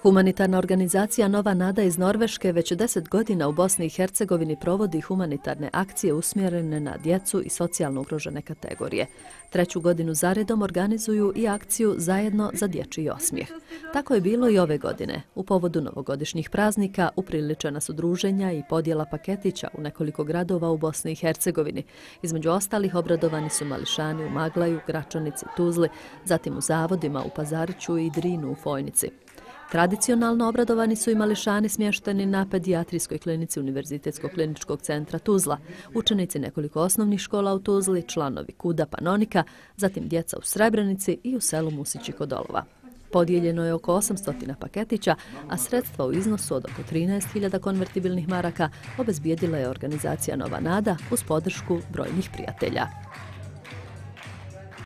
Humanitarna organizacija Nova Nada iz Norveške već 10 godina u Bosni i Hercegovini provodi humanitarne akcije usmjerene na djecu i socijalno ugrožene kategorije. 3. godinu zaredom organizuju i akciju Zajedno za dječji osmijeh. Tako je bilo i ove godine. U povodu novogodišnjih praznika upriličena su druženja i podjela paketića u nekoliko gradova u Bosni i Hercegovini. Između ostalih obradovani su mališani u Maglaju, Gračanici, Tuzli, zatim u Zavodima u Pazariću i Drinu u Fojnici. Tradicionalno obradovani su i mališani smješteni na pedijatrijskoj klinici Univerzitetskog kliničkog centra Tuzla, učenici nekoliko osnovnih škola u Tuzli, članovi KUD-a Panonika, zatim djeca u Srebrenici i u selu Musići kod Olova. Podijeljeno je oko 800 paketića, a sredstva u iznosu od oko 13.000 konvertibilnih maraka obezbijedila je organizacija Nova Nada uz podršku brojnih prijatelja.